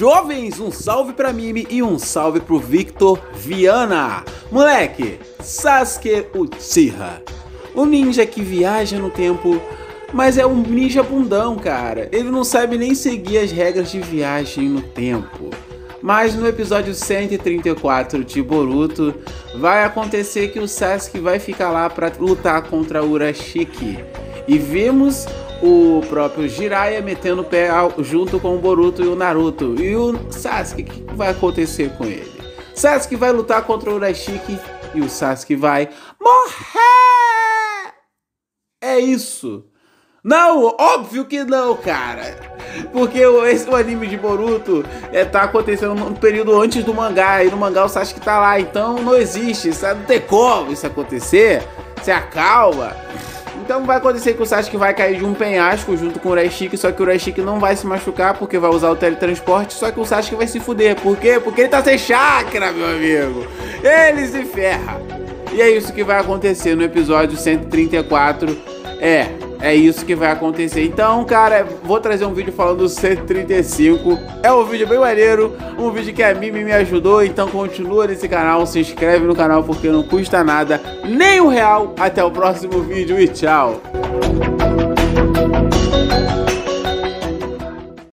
jovens, um salve pra Mimi e um salve pro Victor Viana. Moleque, Sasuke Uchiha, um ninja que viaja no tempo, mas é um ninja bundão, cara. Ele não sabe nem seguir as regras de viagem no tempo. Mas no episódio 134 de Boruto, vai acontecer que o Sasuke vai ficar lá pra lutar contra Urashiki. E vimos o próprio Jiraiya metendo o pé junto com o Boruto e o Naruto. E o Sasuke, o que vai acontecer com ele? Sasuke vai lutar contra o Urashiki e o Sasuke vai morrer! É isso. Não, óbvio que não, cara. Porque o anime de Boruto tá acontecendo no período antes do mangá. E no mangá o Sasuke tá lá. Então não existe, sabe? Não tem como isso acontecer. Se acalma. Então vai acontecer que o Sasuke vai cair de um penhasco junto com o Urashiki. Só que o Urashiki não vai se machucar porque vai usar o teletransporte. Só que o Sasuke vai se fuder. Por quê? Porque ele tá sem chakra, meu amigo. Ele se ferra. E é isso que vai acontecer no episódio 134. É isso que vai acontecer. Então, cara, vou trazer um vídeo falando do 135. É um vídeo bem maneiro, um vídeo que a Mimi me ajudou. Então continua nesse canal, se inscreve no canal porque não custa nada, nem R$1. Até o próximo vídeo e tchau.